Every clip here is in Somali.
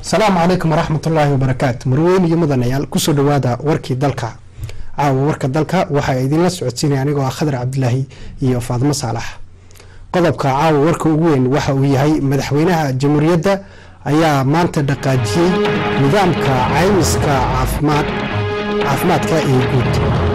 السلام عليكم ورحمة الله وبركاته. مروين يمدن عيال كسر دوادا وركي دلكا ورك دلكا وحا إذن لا سعودسيني أنيقو خضر عبد الله iyo Faadimo Saalax qodobka caawa warka ugu weyn waxa uu yahay madaxweynaha jamhuuriyadda ayaa maanta dhaqaajiyay nidaamka caymiska caafimaadka ee guud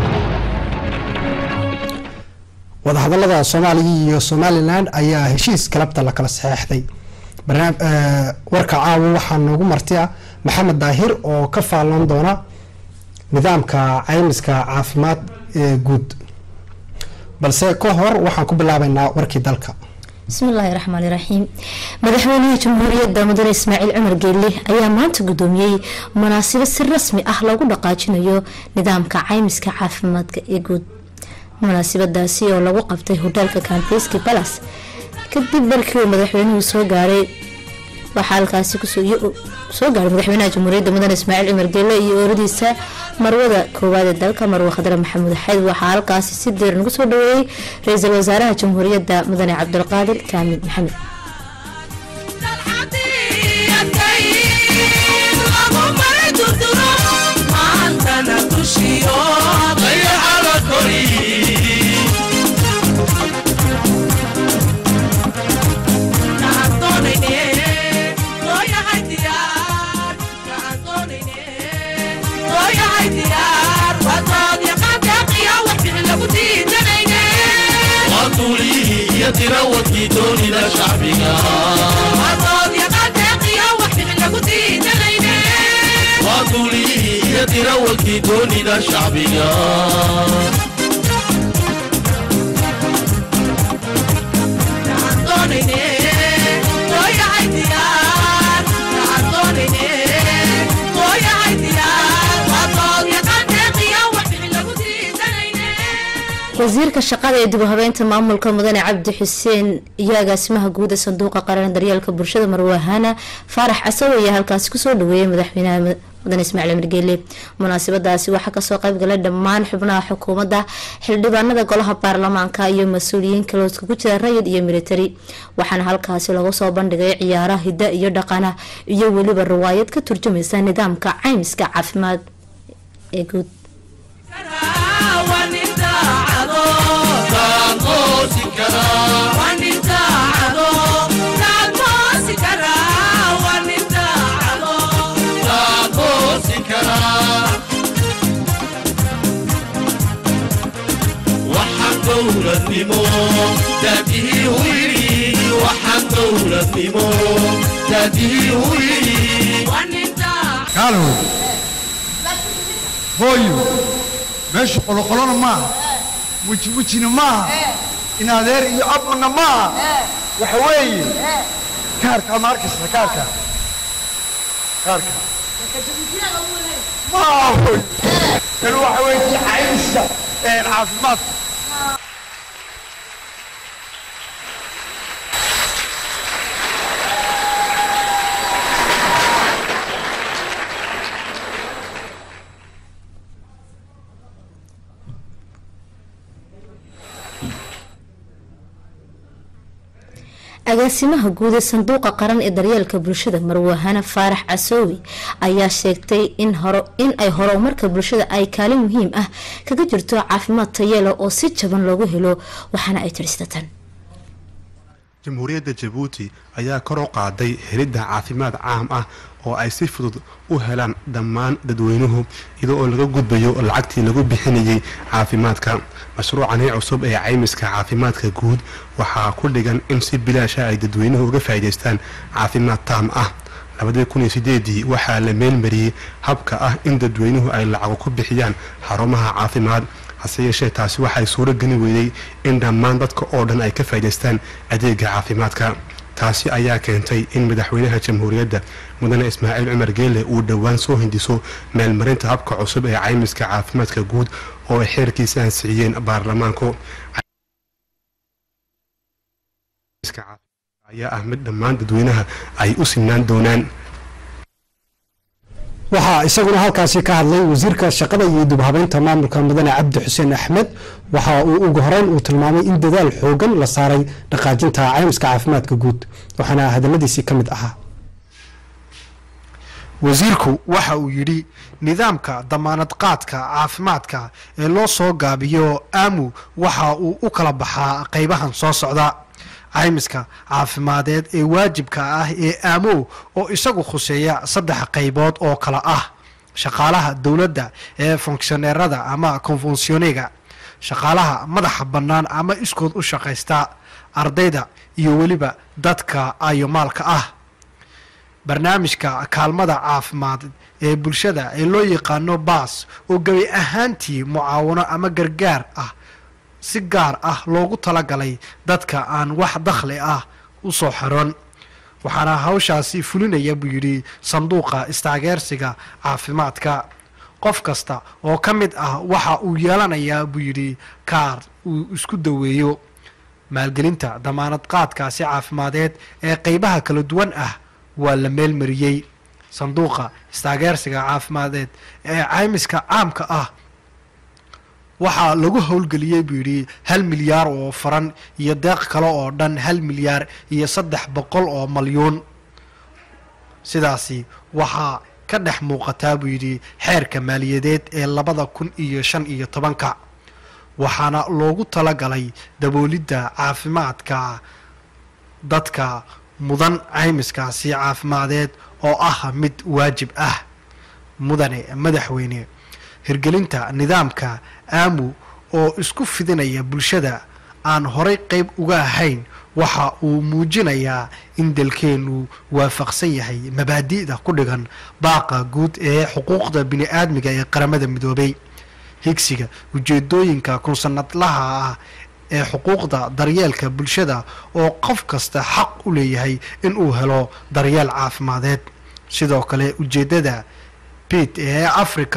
wadahadallada Soomaaliya iyo Somaliland ayaa heshiis kalabta la kala saxeexday warka caawa waxa noogu martiya Maxamed Daahir oo ka faalan doona nidaamka caymiska caafimaad ee guud balse ka hor waxaan ku bilaabaynaa warkii dalka. bismillaahi raxmaani raxiim. madaxweynaha jamhuuriyadda mudane Ismaaciil Cumar Geelle ayaa maanta gudoomiyay munaasabad si rasmi ah lagu dhaqaajinayo nidaamka caymiska caafimaadka ee guud. munaasabadaasi oo lagu qabtay hotelka Campeski Palace kadib markii madaxweynuhu soo gaaray waxa halkaasi ku soo gaaray madaxweynaha jamhuuriyadda mudane Ismaaciil Cumar Geelle iyo ooradiisa marwada koowaad ee dalka Marwo Khadra Maxamuud Xayd waxa halkaasi si diiran ugu soo dhaweeyay ra'iisul wasaaraha jamhuuriyadda mudane Cabdulqaadir Kaamil Maxamed. يتروتي دوني لا شعبنا وطول يقاتق يا وحي لقوتي دلينا وطولي يتروتي دوني لا شعبنا تعطونيني ويا عيديار تعطونيني ويا عيديار وطول يقاتق يا وحي لقوتي دلينا wasiirka shaqada ee dib u habeynta maamulka mudane Cabdi Xuseen iyo agaasimaha guud ee sanduuqa qaran daryeelka bulshada Marwahana Faarax Casawi halkaas ku soo dhaweeyay madaxweynaha mudane Ismaaciil Cumar Geelle. munaasabadaasi waxa ka soo qayb galay dhammaan xubnaha xukuumadda xildhibaanada golaha baarlamaanka iyo mas'uuliyiin kale oo isku jira rayid iyo military waxaana halkaasi lagu soo bandhigay ciyaaraha hidda iyo dhaqana iyo waliba riwaayad ka turjumaysa nidaamka caymiska caafimaad ee guud. قالوا هويو ماشي قلقلنا ما وجهنا ما إن هذا يعبنا ما وحوي كاركا ماركس كاركا ما هو كانوا حوي عيسى العاصمات agaasimaha guud ee sanduuqa qaran ee daryeelka bulshada Marwahana Faarax Casawi ayaa sheegtay in ay horumarka bulshada ay kaalin muhiim ah kaga jirto caafimaad tayo leh oo si jaban loogu helo waxaana ay tirsadaan jamhuuriyadda Djibouti ayaa kor u qaaday helidda caafimaad caam ah oo ay si fudud u helaan dhammaan dadweynuhu iyadoo laga gudbayo lacagtii lagu bixinayay caafimaadka. mashruucan cusub ee caymiska caafimaadka guud waxaa ku dhigan in si bilaash ah ay dadweynuhu uga faa'iideystaan caafimaad taam ah. 2008 waxaa la meelmariyay habka ah in dadweynuhu ay lacag ku bixiyaan xarumaha caafimaad hase yeeshee taasi waxay suuro gelin weyday in dhammaan dadka oo dhan ay ka faa'iideystaan adeega caafimaadka. taasi ayaa keentay in madaxweynaha jamhuuriyadda mudane Ismaaciil Cumar Geelle uu dhawaan soo hindiso meelmarinta habka cusub ee caymiska caafimaadka guud oo ay xeerkiisa ansixiyeen baarlamaanku. ayaa ah mid dhammaan dadweynaha ay u sinaan doonaan. waxaa isaguna halkaasi ka hadlay wasiirka shaqada iyo dib habeynta maamulka mudane Cabdi Xuseen Axmed waxa uu ugu horeyn uu tilmaamay in dadaal xoogan la saaray dhaqaajinta caymiska caafimaadka guud waxaana hadaladiisii kamid ahaa wasiirku waxa uu yidhi nidaamka damaanad qaadka caafimaadka ee loo soo gaabiyo aamu waxa uu u kala baxaa qaybahan soo socda caymiska caafimadeed ee waajibka ah ee aamu oo isagu khuseeya 3 qaybood oo kala ah shaqaalaha dowladda ee fonkshoneerada ama konfensioniga shaqaalaha madaxa bannaan ama iskood u shaqaysta ardayda iyo weliba dadka ayomaalka ah barnaamijka kaalmada caafimaad ee bulshada ee loo yaqaano baas oo gabi ahaantii mucaawano ama gargaar ah si gaar ah loogu talagalay dadka aan wax dakhli ah u soo xiron waxaana hawshaasi fulinaya buu yidhi sanduuqa istaageersiga caafimaadka qof kasta oo ka mid ah waxa uu yeelanayaa buu yidhi kaar uu isku daweeyo maalgelinta damaanad qaadkaasi caafimadeed ee qaybaha kala duwan ah waa la meelmariyey sanduuqa istaageersiga caafimadeed ee caymiska caamka ah waxaa lagu howlgeliyey buu yidhi 1 milyaar oo faran iyo deeq kale oo dhan 1 milyaar iyo 300 oo malyuun sidaasi waxaa ka dhex muuqataa buu yidhi xeerka maaliyadeed ee 2015 waxaana loogu talagalay daboolidda caafimaadka dadka mudan caymiskaasi caafimadeed oo ah mid waajib ah mudane madaxweyne hirgelinta nidaamka aamu oo isku fidinaya bulshada aan horay qayb uga ahayn waxa uu muujinayaa in dalkeenu waafaqsan yahay mabaadi'da ku dhigan baaqa guud ee xuquuqda bini'aadmiga ee qaramada midoobay higsiga ujeedooyinka kunsanadlaha ah ee xuquuqda daryeelka bulshada oo qof kasta xaq u leeyahay in uu helo daryeel caafimadeed sidoo kale ujeedada bit ee Afrika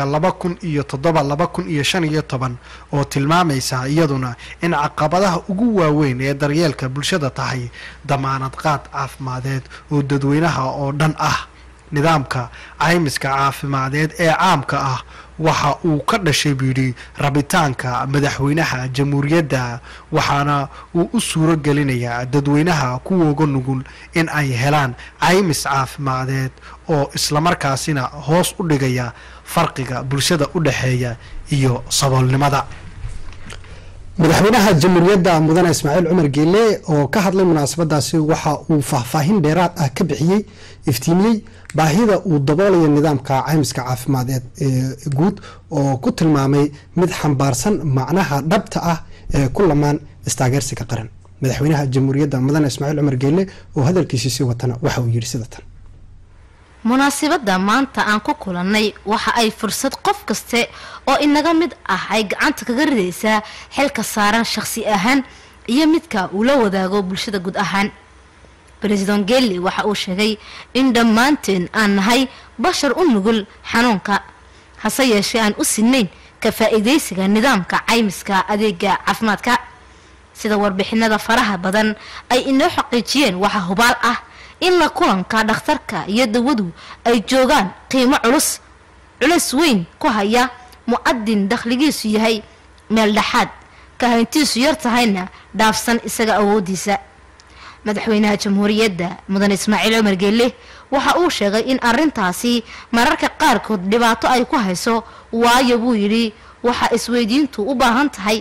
2007-2015 oo tilmaamaysa iyaduna in caqabadaha ugu waaweyn ee daryeelka bulshada tahay damaanad qaad caafimadeed oo dadweynaha oo dhan ah nidaamka caymiska caafimadeed ee caamka ah waxa uu ka dhashay buu yidhi rabitaanka madaxweynaha jamhuuriyadda waxaana uu u suuro gelinayaa dadweynaha kuwooga nugul in ay helaan caymis caafimadeed oo islamarkaasina hoos u dhigaya farqiga bulshada u dhexeeya iyo saboolnimada madaxweynaha jamhuuriyadda mudane ismaaciil cumar geelle oo ka hadlay munaasabadaasi waxa uu faahfaahin dheeraad ah ka bixiyey iftiimiyey baahida uu daboolayo nidaamka caymiska caafimadeed ee guud oo ku tilmaamay mid xambaarsan macnaha dhabta ah ee ku lamaan istaageersiga qaran madaxweynaha jamhuuriyadda mudane ismaaciil cumar geelle oo hadalkiisii sii watana waxa uu yidhi sidatan munaasabada maanta aan ku kulannay waxa ay fursad qof kaste oo inaga mid ah ay gacanta kaga ridaysaa xilka saaran shakhsi ahaan iyo midka uu la wadaago bulshada guud ahaan president Gelli waxa uu sheegay in dhammaanteen aan nahay bashar u nugul xanuunka hase yeeshee aan u sinayn ka faa'iideysiga nidaamka caymiska adeega caafimaadka sida warbixinada faraha badan ay inoo xaqiijiyeen waxa hubaal ah in la kulanka dhakhtarka iyo dawadu ay joogaan qiimo culus weyn ku haya mu'adin dakhligiisu yahay meel dhaxaad ka hantiisu yar tahayna dhaafsan isaga awoodiisa madaxweynaha jamhuuriyadda mudane ismaaciil cumar geelle waxa uu sheegay in arintaasi mararka qaarkood dhibaato ay ku hayso waayo buu yidhi waxa isweydiintu u baahan tahay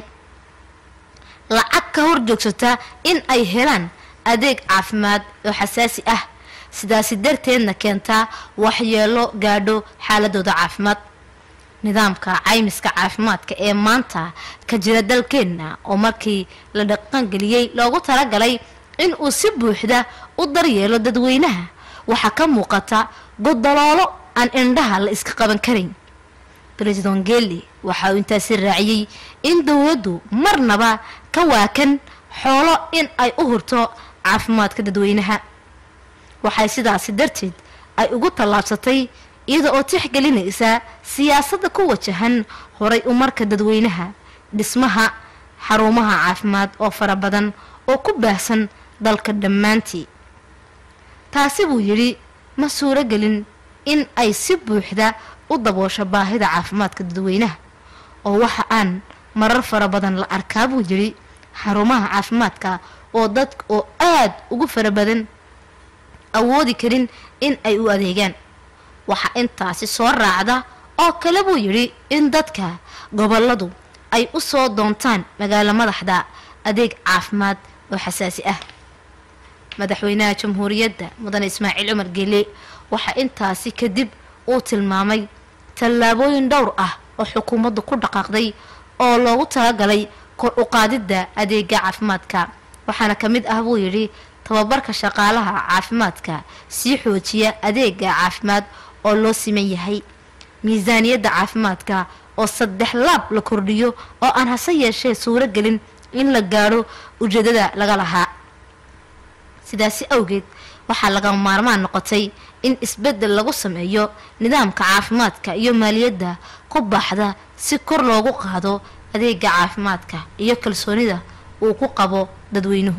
lacag ka hor joogsata in ay helaan adeeg caafimaad oo xasaasi ah sidaasi darteedna keentaa waxyeelo gaadho xaaladooda caafimaad nidaamka caymiska caafimaadka ee maanta ka jira dalkeenna oo markii la dhaqangeliyey loogu talagalay in uu si buuxda u daryeelo dadweynaha waxaa ka muuqata godoloolo aan indhaha la iska qaban karin president Gelli waxa uu intaasi raaciyey in dawladdu marnaba ka waakan xoolo in ay u hurto caafimaadka dadweynaha waxay sidaasi darteed ay ugu tallaabsatay iyada oo tixgelinaysa siyaasadda ku wajahan horay u marka dadweynaha dhismaha xarumaha caafimaad oo fara badan oo ku baahsan dalka dhammaantii taasi buu yidhi ma suuro gelin in ay si buuxda u daboosho baahida caafimaadka dadweynaha oo waxa aan marar fara badan la arkaa buu yidhi xarumaha caafimaadka oo dadka oo aad ugu fara badan awoodi karin in ay u adeegaan waxa intaasi soo raacda oo kale buu yidhi in dadka goboladu ay u soo doontaan magaalo madaxda adeeg caafimaad oo xasaasi ah. madaxweynaha jamhuuriyadda mudane ismaaciil cumar geele waxa intaasi kadib uu tilmaamay tallaabooyin dhowr ah oo xukuumaddu ku dhaqaaqday oo loogu talagalay kor u qaadidda adeega caafimaadka, waxaana ka mid ah buu yidhi tababarka shaqaalaha caafimaadka sii xoojiya adeega caafimaad oo loo siman yahay, miisaaniyadda caafimaadka oo 3 laab la kordhiyo oo aan hase yeeshee suuro gelin in la gaadho ujeedada laga lahaa. sidaasi awgeed waxaa laga maarmaan noqotay in isbeddel lagu sameeyo nidaamka caafimaadka iyo maaliyadda ku baxda si kor loogu qaado adeega caafimaadka iyo kalsoonida uu ku qabo dadweynuhu.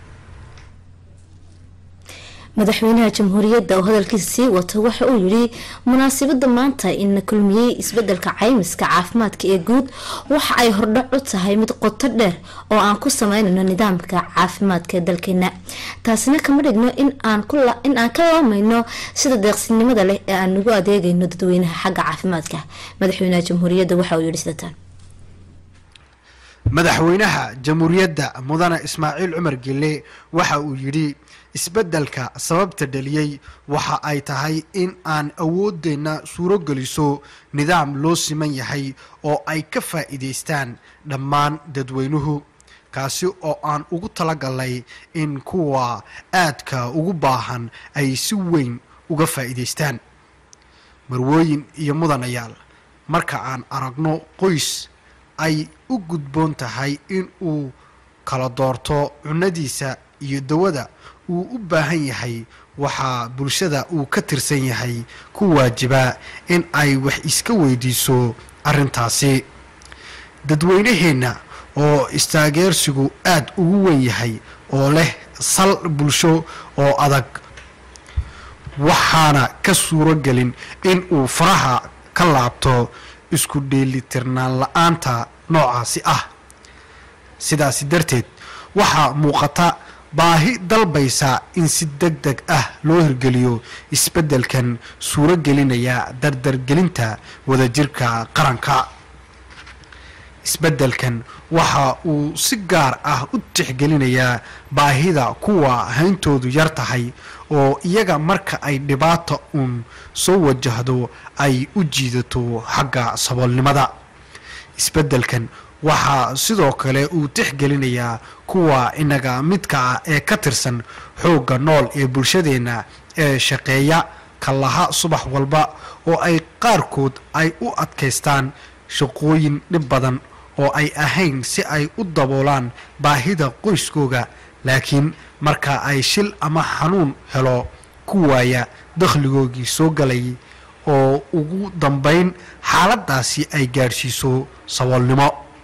madaxweynaha jamhuuriyadda oo hadalkiisa sii wato waxa uu yidhi munaasabada maanta in la kulmiyey isbedelka caymiska caafimaadka ee guud waxa ay hordhac u tahay mid qoto dheer oo aan ku sameynayno nidaamka caafimaadka ee dalkeena, taasina kama dhigno in aan ka laamayno sida deeqsinimada leh ee aan ugu adeegayno dadweynaha xagga caafimaadka. madaxweynaha jamhuuriyadda waxa uu yidhi sidatan: madaxweynaha jamhuuriyadda mudane ismaaciil cumar geele waxa uu yidhi isbeddelka sababta dhaliyey waxa ay tahay in aan awoodeenna suuro geliso nidaam loo siman yahay oo ay ka faa'iidaystaan dhammaan dadweynuhu, kaasi oo aan ugu talagalnay in kuwa aadka ugu baahan ay si weyn uga faa'iidaystaan. marwooyin iyo mudanayaal, marka aan aragno qoys ay u gudboon tahay in uu kala doorto cunadiisa iyo dawada uu u baahan yahay, waxaa bulshada uu ka tirsan yahay ku waajibaa in ay wax iska weydiiso arrintaasi. dadweynaheenna oo istaageersigu aad ugu weyn yahay oo leh sal bulsho oo adag, waxaana ka suuro gelin in uu faraha ka laabto isku dheelitirnaan la-aanta noocaasi ah. sidaasi darteed waxaa muuqata baahi dalbaysa in si degdeg ah loo hirgeliyo isbeddelkan suuro gelinaya dardargelinta wadajirka qaranka. isbeddelkan waxa uu si gaar ah u tixgelinayaa baahida kuwa hayntoodu yar tahay oo iyaga marka ay dhibaato uun soo wajahdo ay u jiidato xagga saboolnimada. isbeddelkan waxaa sidoo kale uu tixgelinayaa kuwa inaga midka ah ee ka tirsan xoogga nool ee bulshadeenna ee shaqeeya kallaha subax walba oo ay qaarkood ay u adkaystaan shaqooyin dhib badan oo ay ahayn si ay u daboolaan baahida qoyskooga, laakiin marka ay shil ama xanuun helo ku waaya dakhligoogii soo galay oo ugu dambayn xaaladaasi ay gaadhsiiso saboolnimo.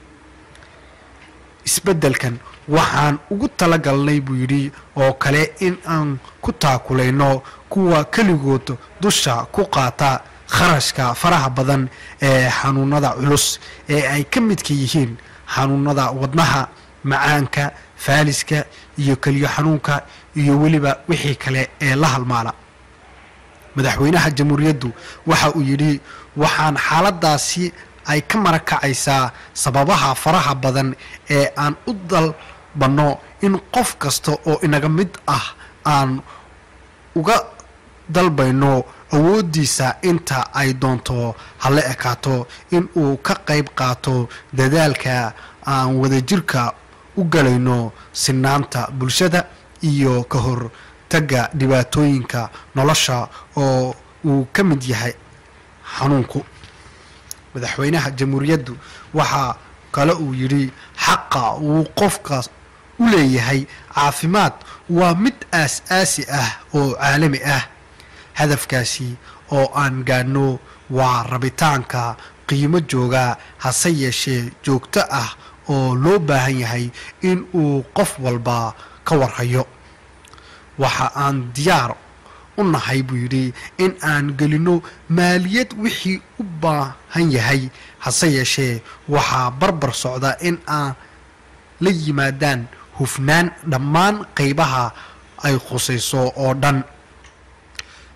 isbeddelkan waxaan ugu talagalnay buu yidhi oo kale in aan ku taakulayno kuwa keligood dusha ku qaata kharashka faraha badan ee xanuunada culus ee ay ka midka yihiin xanuunada wadnaha, macaanka, faaliska iyo keliyo xanuunka iyo weliba wixii kale ee la halmaala. madaxweynaha jamhuuriyaddu waxa uu yidhi waxaan xaaladaasi ay ka marakacaysaa sababaha faraha badan ee aan u dalbanno in qof kasta oo inaga mid ah aan uga dalbayno awooddiisa inta ay doonto hala ekaato in uu ka qayb qaato dadaalka aan wadajirka u galayno sinaanta bulshada iyo ka hor tagga dhibaatooyinka nolosha oo uu ka mid yahay xanuunku. madaxweynaha jamhuuriyaddu waxaa kale uu yidhi xaqa uu qofka u leeyahay caafimaad waa mid aas-aasi ah oo caalami ah. hadafkaasi oo aan gaadhno waa rabitaanka qiimo jooga hase yeeshee joogto ah oo loo baahan yahay in uu qof walba ka warhayo. waxa aan diyaar u nahay buu yidhi in aan gelino maaliyad wixii u baahan yahay, hase yeeshee waxaa barbar socda in aan la yimaadaan hufnaan dhammaan qaybaha ay khusayso oo dhan.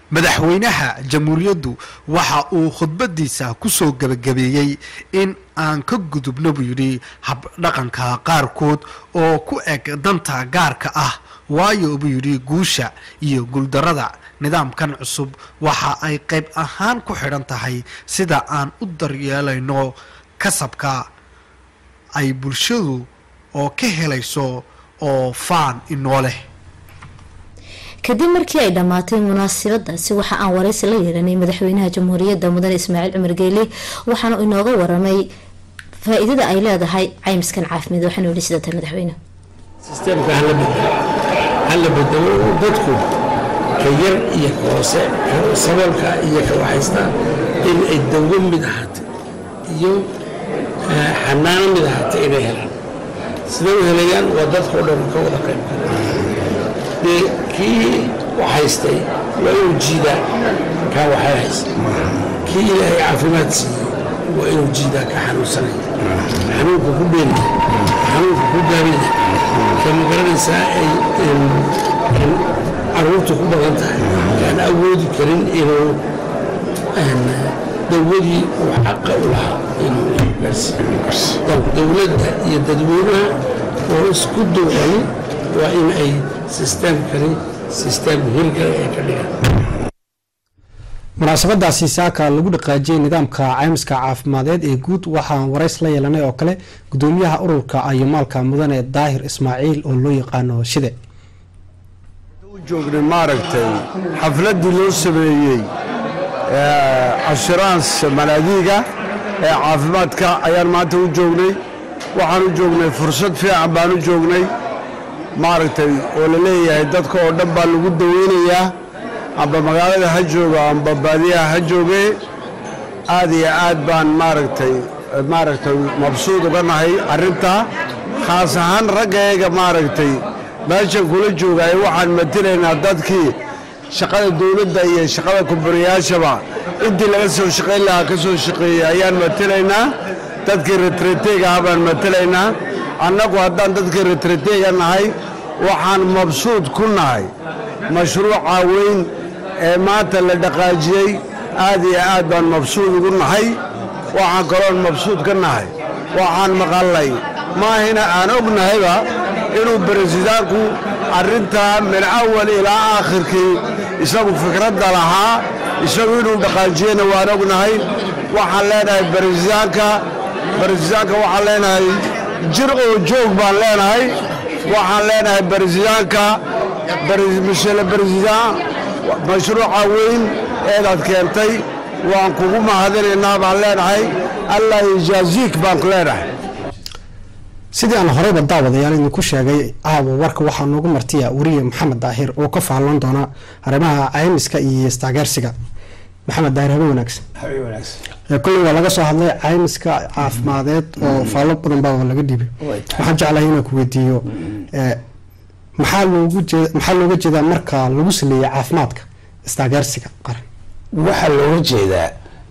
madaxweynaha jamhuuriyaddu waxa uu khudbadiisa kusoo gabagabeeyey in aan ka gudubno buu yidhi habdhaqanka qaarkood oo ku eg danta gaarka ah waayo buu yidhi guusha iyo guuldarada nidaamkan cusub waxa ay qayb ahaan ku xidhan tahay sida aan u daryeelayno kasabka ay bulshadu oo ka helayso oo faan inoo leh. kadib markii ay dhammaatay munaasabadaasi waxa aan waraysi la yeelanay madaxweynaha jamhuuriyadda mudane ismaaciil cumar geyle waxaana inooga waramay faa-iidada ay leedahay caymiskan caafimaad waxaana yidhi sida tan madaxweyne sisteemka hala bedelo dadku ka yar iyo ka hoose saboolka iyo ka waxaysta in ay dawo mid ahaatay iyo xanaano mid ahaatay inay helaan sida u helayaan waa dadka o dhan ka wada qayb dee kii waxaystay waa inuu jiidaa kaa waxay haysta kii ilaahay caafimaad siiyey waa inuu jiidaa ka xanuunsanaya xanuunka ku dheelaya xanuunka ku gaaraya ka magaranaysaa ay caruurtu ku badan tahay aan awoodi karin inuu dawadii uu xaqa u lahaa inuu gaarsiiyo dowladda iyo dadweynaha oo isku duuban waa in ay sisteemkani sisteem hirgala ay ka dhigaan. munaasabadaasi saaka lagu dhaqaajiyey nidaamka caymiska caafimadeed ee guud waxaan warays la yeelanay oo kale gudoomiyaha ururka ayumaalka mudane daahir ismaaciil oo loo yaqaano shide. joognay maaragtay xafladii loo sameeyey ashuraans malaadiga ee caafimaadka ayaan maanta u joognay waxaan u joognay fursad fiican baan u joognay maaragtay oo la leeyahay dadka oo dhan baa lagu daweynayaa amba magaalada ha jooga amba baadiyaha ha joogee aad iyo aad baan maaragtay mabsuud uga nahay arrintaa khaas ahaan raggayaga maaragtay meeshan kula joogay waxaan matelaynaa dadkii shaqada dowladda iyo shaqada kumbaniyaashaba intii laga soo shaqayn lahaa ka soo shaqeeyey ayaan matelaynaa dadkii retreteega ah baan matelaynaa annagu haddaan dadkii retreteega nahay waxaan mabsuud ku nahay mashruuca weyn ee maanta la dhaqaajiyey aad iyo aad baan mabsuud ugu nahay waxaan kaloon mabsuud ka nahay waxaan maqallay maahina aan ognahayba inuu baresidaanku arrintaa min awal ilaa aakhirkii isagu fikradda lahaa isagu inuu dhaqaajiyeyna waan ognahay waxaan leenahay baresidaanka waxaan leenahay jir oo joog baan leenahay waxaan leenahay baresidaanka mishele baresidaan mashruuca weyn eedaad keentay waan kugu mahadinaynaa baan leenahay allah yajaaziik baan ku leenahay. sidii aan horeyba daawadayaal idinku sheegay caawa warka waxaa noogu martiya wariye maxamed daahir oo ka faalloon doona arrimaha caymiska iyo istaageersiga. maxamed daahir habe wanaagsan. kulley waa laga soo hadlay caymiska caafimadeed oo faallo badan baa laga dhibay waxaan jeclahay inaan ku weydiiyo maxaa looga jeedaa marka lagu saleeyay caafimaadka istaageersiga qaran. waxaa looga jeedaa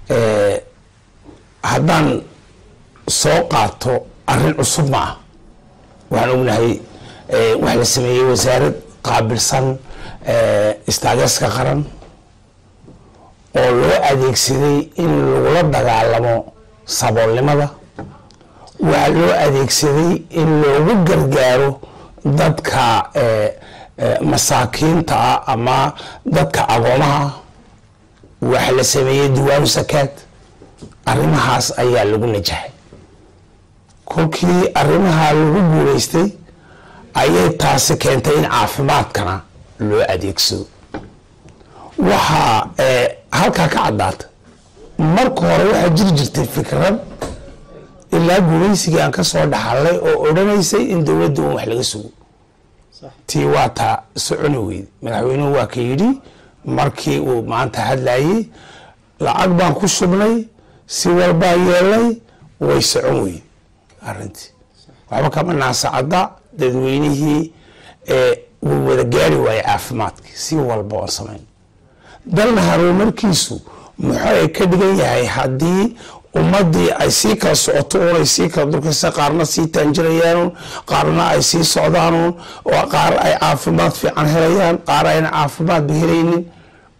haddaan soo qaato arrin cusub ma ah waxaan ognahay waxa la sameeyey wasaarad qaabilsan istaageerska qaran oo loo adeegsaday in lagula dagaalamo saboolnimada waxaa loo adeegsaday in loogu gargaaro dadka masaakiinta ah ama dadka agoomaha waxa la sameeyey diwaanu sakaad arrimahaas ayaa lagu najaxay kolkii arrimaha lagu guulaystay ayay taasi keentay in caafimaadkana loo adeegsado waxaa halkaa ka caddaata marka hore waxaa jiri jirtay fikrad ilaa guulaysigii aan ka soo dhaxalay oo odhanaysay in dowladda un wax laga sugo tii waa taa soconi weyde madaxweynuhu waa ka yidhi markii uu maanta hadlayey lacag baan ku shubnay si walbaan yeelnay way socon weyde arrintii waxba kama naasacadda dadweynihii wuu wada gaari waayey caafimaadkii si walba oon samayn dalna horumarkiisu muxuu ka dhigan yahay haddii ummadii ay sii kala socoto oonay sii kala durkaysa qaarna sii taanjirayaan qaarna ay sii socdaan oo qaar ay caafimaad fiican helayaan qaar ayna caafimaadba helaynin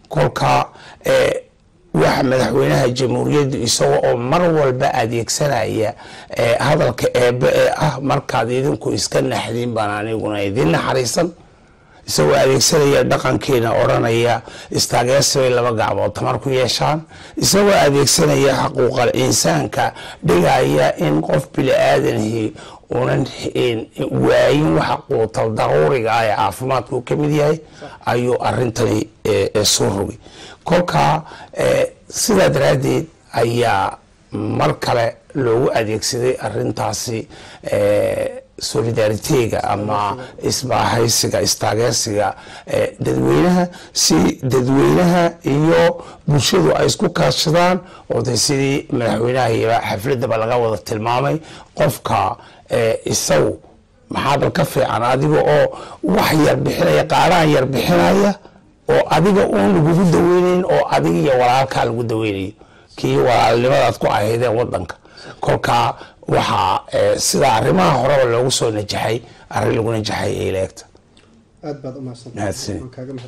kolka waxa madaxweynaha jamhuuriyadda isaga oo mar walba adeegsanaya hadalka eebe ee ah markaad idinku iska naxdin baan aniguna idin naxariisan isagoo adeegsanaya dhaqankeena odhanaya istaageersibay laba gacmood tamar ku yeeshaan isagoo adeegsanaya xaquuqal insaanka dhigaya in qof bini aadanihi unan waayin waxa quutal daruuriga ah ee caafimaadku ka mid yahay ayuu arintani soo rogay kolka sidaa daraaddeed ayaa mar kale loogu adeegsaday arintaasi solidaariteega ama isbaahaysiga istaageersiga dadweynaha si dadweynaha iyo bulshadu ay isku kaashadaan oo de sidii madaxweynaha iyo xafladaba laga wada tilmaamay qofka isagu maxaabal ka fiican adiga oo wax yar bixinaya qaaraan yar bixinaya oo adiga uun lagugu daweynayn oo adiga iyo walaalkaa lagu daweynayo kii walaalnimadaad ku ahaydeen wadanka kolkaa waxaa sida arrimaha horeba loogu soo najaxay arrin lagu najaxay ay leegta aad baad u mahadsan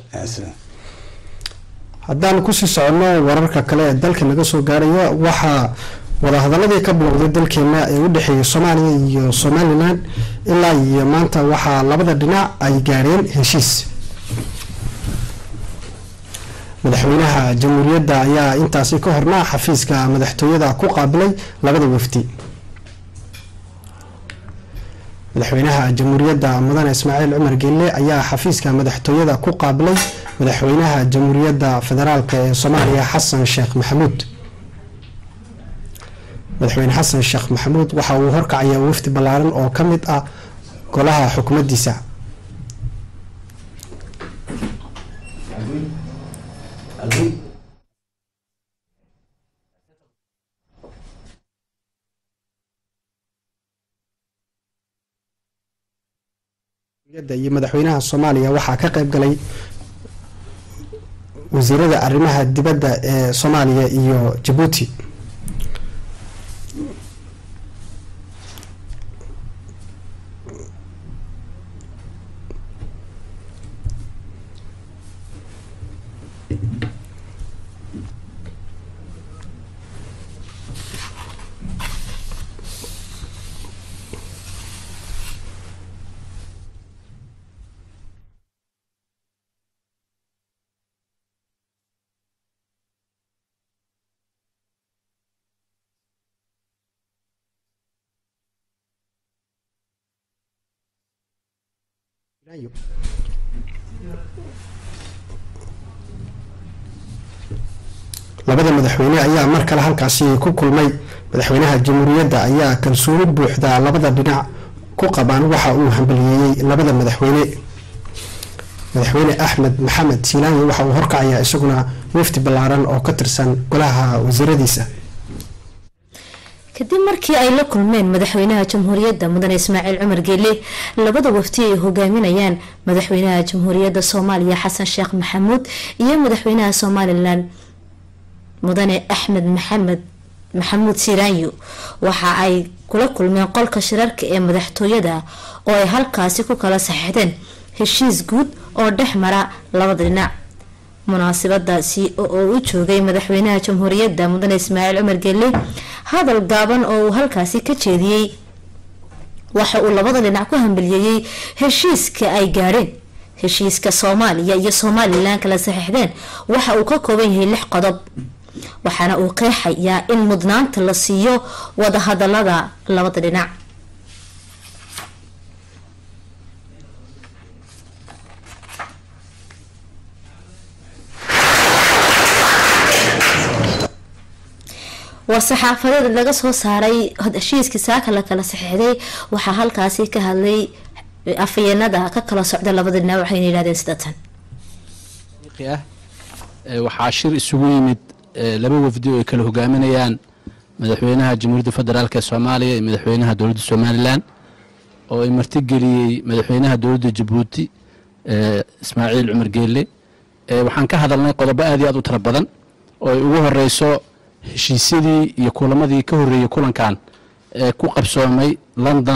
haddaan kusii soconno wararka kale ee dalka naga soo gaaraya waxaa wadahadaladii ka bilowday dalkeena ee u dhexeeyay Soomaaliya iyo Somaliland ilaa iyo maanta waxaa labada dhinac ay gaareen heshiis madaxweynaha jamhuuriyadda ayaa intaasi ka horna xafiiska madaxtooyada ku qaabilay labada wafdi madaxweynaha jamhuuriyadda mudane Ismaaciil Cumar Geelle ayaa xafiiska madaxtooyada ku qaabilay madaxweynaha jamhuuriyadda federaalka ee Soomaaliya Xasan Sheekh Maxamuud madaxweyne xasan sheekh maxamuud waxa uu horkacaya wafdi ballaaran oo ka mid ah golaha xukuumaddiisa iyo madaxweynaha Soomaaliya waxaa ka qayb galay wasiirada arrimaha dibadda ee Soomaaliya iyo Djibouti labada madaxweyne ayaa mar kale halkaasi ku kulmay madaxweynaha jamhuuriyadda ayaa kalsooni buuxda labada dhinac ku qabaan waxa uu hambalyeeyay labada madaxweyne Axmed Maxamed Silaani waxa uu horkacaya isaguna wafdi ballaaran oo ka tirsan golaha wasiiradiisa kadib markii ay la kulmeen madaxweynaha jamhuuriyadda mudane Ismaaciil Cumar Geelle labada wafdi ay hogaaminayaan madaxweynaha jamhuuriyadda Soomaaliya Xasan Sheekh Maxamuud iyo madaxweynaha Somaliland mudane Axmed Maxamuud Silaani waxa ay kula kulmeen qolka shirarka ee madaxtooyada oo ay halkaasi ku kala saxiixdeen heshiis guud oo dhexmara labada dhinac munaasabadaasi oo uu joogay madaxweynaha jamhuuriyadda mudane Ismaaciil Cumar Geelle hadal gaaban oo uu halkaasi ka jeediyay waxa uu labada dhinac ku hambalyeeyay heshiiska ay gaareen heshiiska Soomaaliya iyo Somaliland kala saxiixdeen waxa uu ka kooban yahay 6 qodob waxaana uu qeexayaa in mudnaanta la siiyo wada hadalada labada dhinac warsaxaafadeed laga soo saaray heshiiska saaka la kala saxiixday waxaa halkaasi ka hadlay afayeenada ka kala socda labada dhinac waxayna yiraahdeen sidatan waxaa shir isugu yimid laba wafdi oo kala hogaaminayaan madaxweynaha jamhuuriyadda federaalka Soomaaliya iyo madaxweynaha dowladda Somaliland oo ay martigeliyay madaxweynaha dowladda Djibouti Ismaaciil Cumar Geelle waxaan ka hadalnay qodobo aad iyo aad u tiro badan oo ay ugu horeyso heshiisyadii iyo kulamadii ka horeeyay kulankan ku qabsoomay London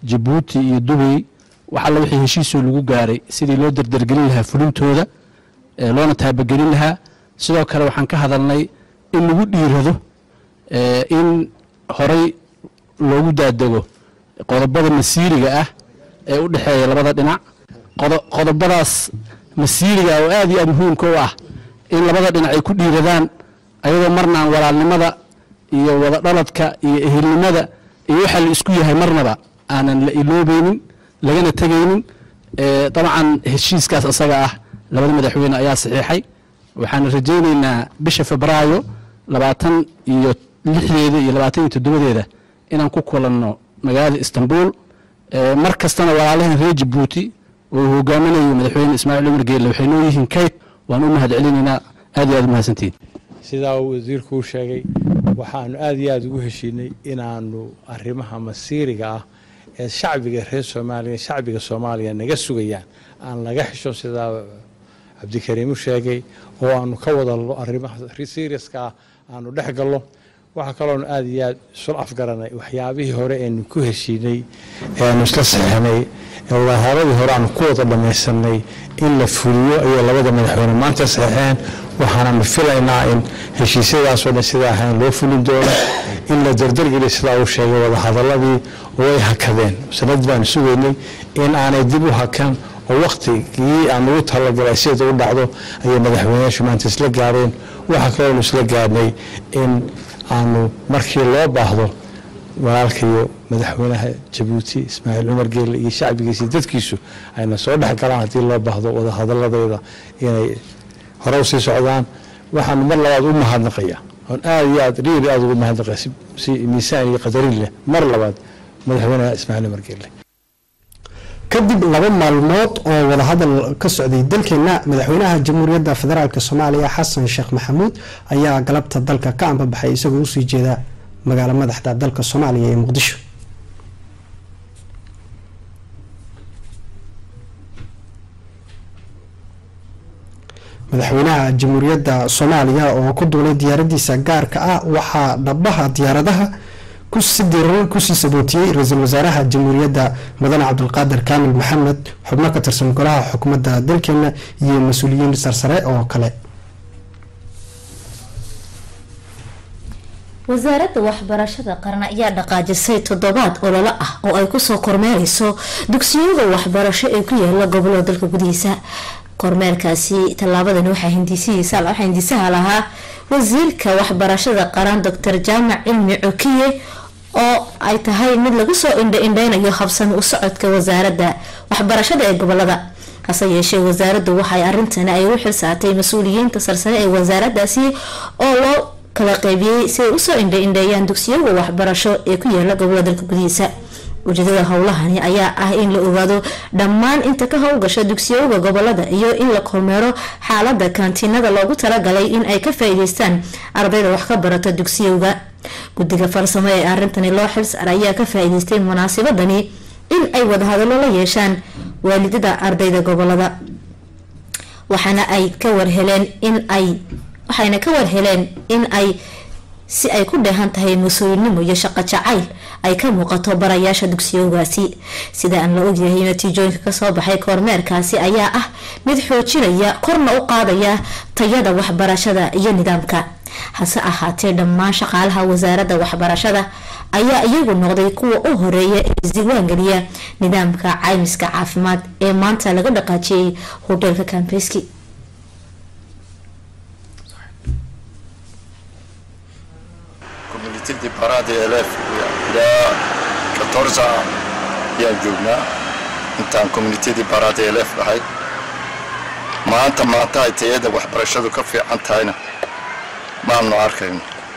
Djibouti iyo Dubai waxa la wixii heshiisyo lagu gaaray sidii loo dardargelin lahaa fulintooda loona taabagelin lahaa sidoo kale waxaan ka hadalnay in lagu dhiirado in horay loogu daadego qodobada masiiriga ah ee u dhexeeya labada dhinac qodobadaas masiiriga oo aad iyo aad muhiimka u ah in labada dhinac ay ku dhiiradaan ayadoo marnaan walaalnimada iyo wada dhaladka iyo ehelnimada iyo waxa la isku yahay marnaba aanan la iloobaynin lagana tegaynin dabcan heshiiskaas asaga ah labada madaxweyne ayaa saxiixay waxaan rajaynaynaa bisha Febraayo 26 iyo 27 inaan ku kulanno magaalada Istanbul mar kastana walaalahan reer Djibouti oo hogaaminayo madaxweyne Ismaaciil Umar Geelle waxay noo yihiin kayd waan u mahadcelinaynaa aad iyo aad mahadsantiin sidaa wasiirku uu sheegay waxaanu aad iyo aad ugu heshiinay inaanu arrimaha masiiriga ah ee shacbiga reer Soomaaliya shacbiga Soomaaliya naga sugayaan aan laga xisho sidaa Cabdikariim uu sheegay oo aanu ka wada arrimaha seriouska aanu dhex galno waxa kale oo aad iyo aad sul afgaranay waxyaabihii hore ee ku heshiinay ee isla saxanay wadahadalladii hore aan ku wada dhameysanay in la fuliyo iyo labada madaxweyne maanta saxeen waxaana filaynaa in heshiisyadaas oo sida ahaan loo fulin doono in la dardargeliyo sida uu sheegay wadahadalladii way hakadeen sanad baan sugeynay in aanay dib u hakan oo waqtigii aan ugu talagalay sida uu dhacdo ay madaxweynayaashu maanta isla gaareen waxa kale oo isla gaarnay in aanu markii loo baahdo walaalkayo madaxweynaha Djibouti Ismaaciil Umar Geelle iyo shacbigiisa dadkiisu ayna soo dhex galaan hadii loo baahdo wada hadaladooda inay hore u sii socdaan waxaan mar labaad u mahadnaqayaa oo aad iyo aad ugu mahadnaqay si miisaan iyo qadarin leh mar labaad madaxweynaha Ismaaciil Umar Geelle kadib 2 maalmood oo wada hadal ka socday dalkeena madaxweynaha jamhuuriyadda federaalka Soomaaliya Xasan Sheekh Maxamuud ayaa galabta dalka ka anbabaxay isagoo u sii jeeda magaala madaxda dalka Soomaaliya ee Muqdisho madaxweynaha jamhuuriyadda Soomaaliya oo ku duulay diyaaradiisa gaarka ah waxa dhabaha diyaaradaha ku sii sabootiyay ra'iisul wasaaraha jamhuuriyadda Mudane Cabdulqaadir Kaamil Maxamed xubno ka tirsan golaha xukuumadda dalkeena iyo mas'uuliyiin sarsare oo kale wasaaradda waxbarashada qaran ayaa dhaqaajisay toddobaad olole ah oo ay kusoo kormeerayso dugsiyada waxbarasho ee ku yaala gobolada dalka gudihiisa kormeerkaasi tallaabadani waxaa hindisaha lahaa wasiirka waxbarashada qaran Dr. Jaamac Cilmi Cokiye oo ay tahay mid lagu soo indheynayo habsami u socodka wasaaradda waxbarashada ee gobolada hase yeeshee wasaaraddu waxay arintani ay u xilsaatay mas'uuliyiinta sarsare ee wasaaraddaasi oo loo kala qaybiyay si ay u soo indheeyaan dugsiyada waxbarasho ee ku yaala gobolada dalka gudihiisa ujeedada howlahani ayaa ah in la ogaado dhammaan inta ka howlgasha dugsiyada gobolada iyo in la kormeero xaaladda kantiinada loogu talagalay in ay ka faa'iideystaan ardayda wax ka barata dugsiyada guddiga farsamo ee arintani loo xilsaaray ayaa ka faa'iideystay munaasabadani in ay wada hadallo la yeeshaan waalidada ardayda gobolada waxaana ka warheleen in ay si ay ku dheehan tahay mas'uulnimo iyo shaqo jacayl ay ka muuqato barayaasha dugsiyadaasi sida aan la ogyahay natiijooyinka ka soo baxay kormeerkaasi ayaa ah mid xoojinaya korna u qaadaya tayada waxbarashada iyo nidaamka hase ahaatee dhammaan shaqaalaha wasaaradda waxbarashada ayaa iyagu noqday kuwa u horeeya ee isdiiwaan geliya nidaamka caymiska caafimaad ee maanta laga dhaqaajiyay hoteelka Campeski di parade elef ilaa 14 ayaan joognaa intaan community di parade elef ahay maanta ay tayada waxbarashadu ka fiican tahayna maanu arkayno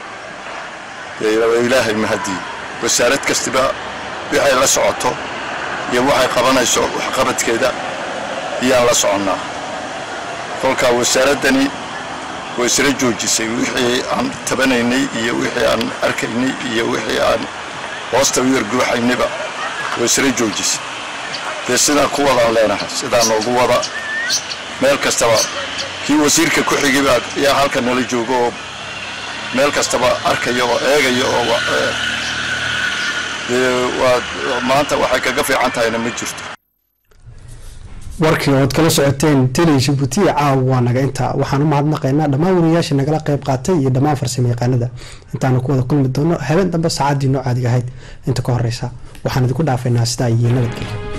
ilaahay mahadi wasaarad kastaba waxay la socoto iyo waxay qabanayso waxqabadkeeda iyaan la soconnaa kolka wasaaradani ويسرى جوجيسي وحي عن تبنيني إيه وحي عن أركيني إيه وحي عن واستوير جوحي نبا ويسرى جوجيسي تسنا قوة علينا سيدا نقوة مال كستبا كي وزيرك كحي جبا يا هالك نلي جوجو مال كستبا أركيو إيجيو وما أنت وحكي قفي عن تاينا متجرت warkii ood kala socoteen tele Djibouti caawa naga inta waxaan u mahadnaqaynaa dhammaan wariyaasha nagala qayb qaatay iyo dhammaan farsamayaqaanada intaan ku wada kulmi doono habeen dambe saacadii noocaadiga ahayd inta ka horeysa waxaan idinku dhaafaynaa sidaa iyo nabadgelyo